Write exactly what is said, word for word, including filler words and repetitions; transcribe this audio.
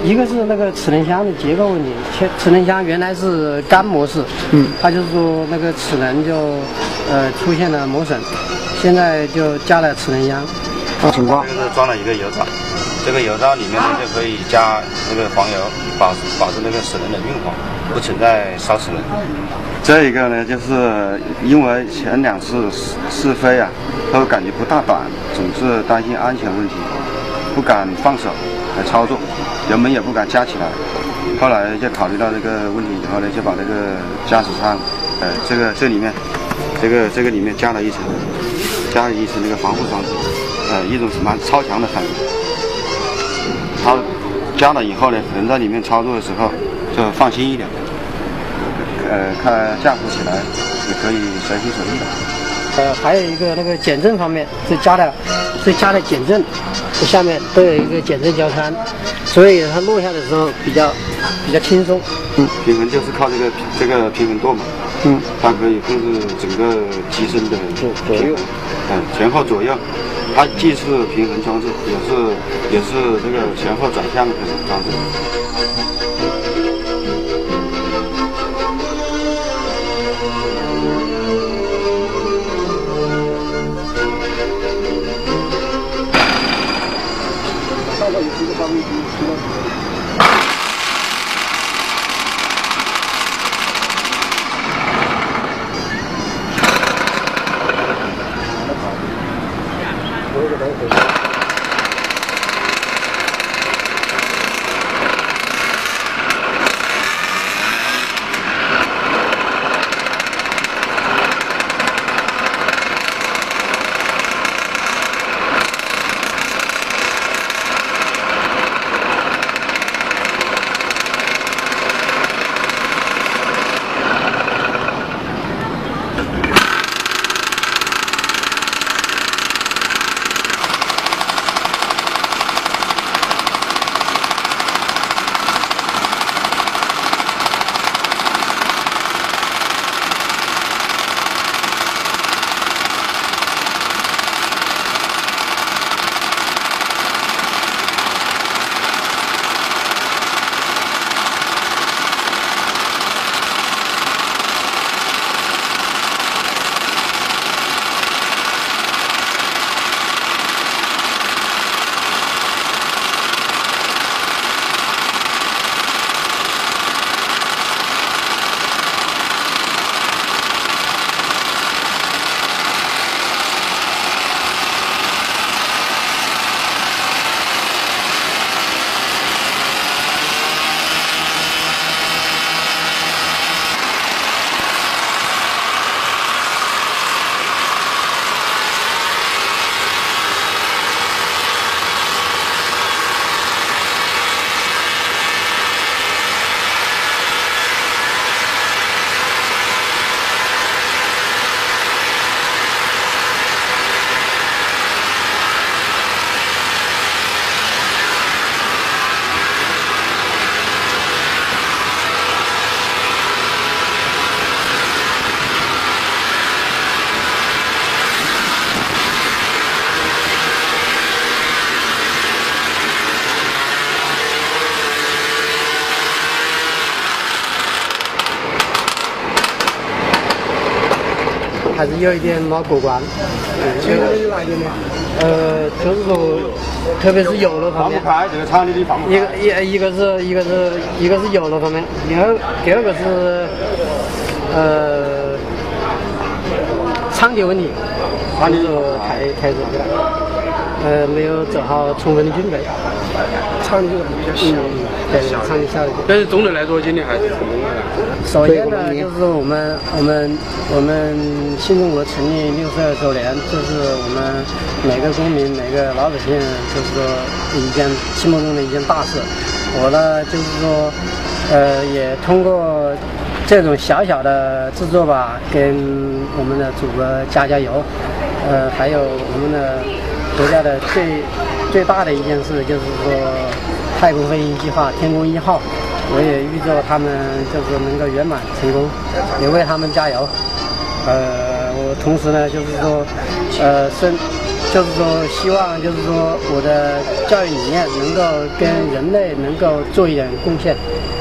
一个是那个齿轮箱的结构问题，齿齿轮箱原来是干模式，嗯，它就是说那个齿轮就呃出现了磨损，现在就加了齿轮箱。情况这个是装了一个油槽，这个油槽里面呢就可以加那个黄油，保保持那个齿轮的运滑，不存在烧齿轮。这一个呢，就是因为前两次试飞啊，都感觉不大短，总是担心安全问题，不敢放手来操作，油门也不敢加起来。后来就考虑到这个问题以后呢，就把这个驾驶舱，呃，这个这里面，这个这个里面加了一层，加了一层那个防护装置，呃，一种蛮超强的反应。它加了以后呢，人在里面操作的时候就放心一点。呃，看驾驶起来也可以随心所欲的。 呃，还有一个那个减震方面，是加了，是加了减震，这下面都有一个减震胶圈，所以它落下的时候比较比较轻松。 嗯，平衡就是靠这个这个平衡舵嘛。嗯，它可以控制整个机身的左左右， 嗯，前后左右，它既是平衡装置，也是也是这个前后转向的装置。 还是有一点毛过关。这个有哪一点呢？呃，就是说，特别是油路方面，一个一一个是一个是一个是油路方面，第二第二个是呃场地问题，就是太太热了，呃没有做好充分的准备。场地比较小，嗯，对，场地小一点。 但是总的来说，今天还是成功的。 首先呢，就是我们我们我们新中国成立六十二周年，这是我们每个公民、每个老百姓，就是说一件心目中的一件大事。我呢，就是说，呃，也通过这种小小的制作吧，跟我们的祖国加加油。呃，还有我们的国家的最最大的一件事，就是说太空飞行计划天宫一号。我也预祝他们就是能够圆满成功，也为他们加油。呃，我同时呢，就是说，呃，顺就是说希望就是说我的教育理念能够跟人类能够做一点贡献。